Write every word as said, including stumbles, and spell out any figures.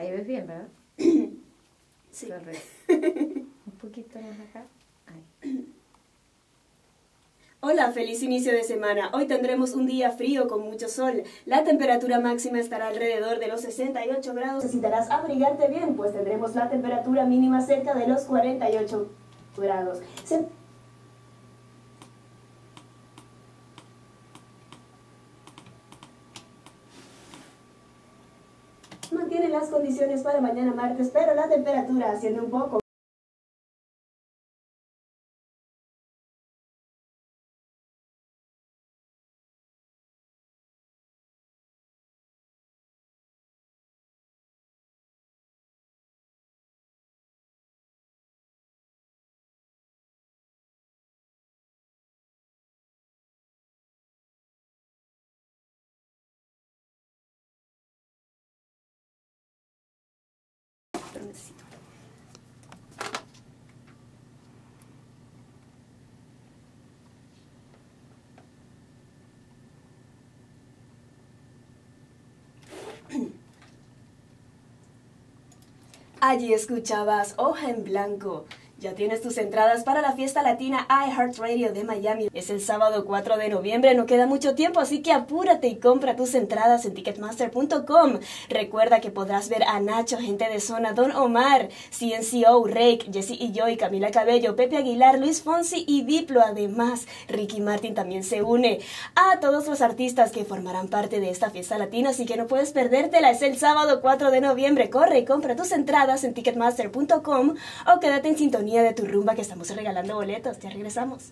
Ahí ves bien, ¿verdad? Sí. Correcto. Un poquito más acá. Ahí. Hola, feliz inicio de semana. Hoy tendremos un día frío con mucho sol. La temperatura máxima estará alrededor de los sesenta y ocho grados. Necesitarás abrigarte bien, pues tendremos la temperatura mínima cerca de los cuarenta y ocho grados. Se... Mantienen las condiciones para mañana martes, pero la temperatura asciende un poco. Pero necesito. Allí escuchabas Hoja en Blanco. Ya tienes tus entradas para la fiesta latina iHeartRadio de Miami. Es el sábado cuatro de noviembre, no queda mucho tiempo, así que apúrate y compra tus entradas en ticketmaster punto com. Recuerda que podrás ver a Nacho, Gente de Zona, Don Omar, C N C O, Rake, Jesse y Joy, Camila Cabello, Pepe Aguilar, Luis Fonsi y Diplo. Además, Ricky Martin también se une a todos los artistas que formarán parte de esta fiesta latina, así que no puedes perdértela. Es el sábado cuatro de noviembre. Corre y compra tus entradas en ticketmaster punto com o quédate en sintonía de tu rumba que estamos regalando boletos. Ya regresamos.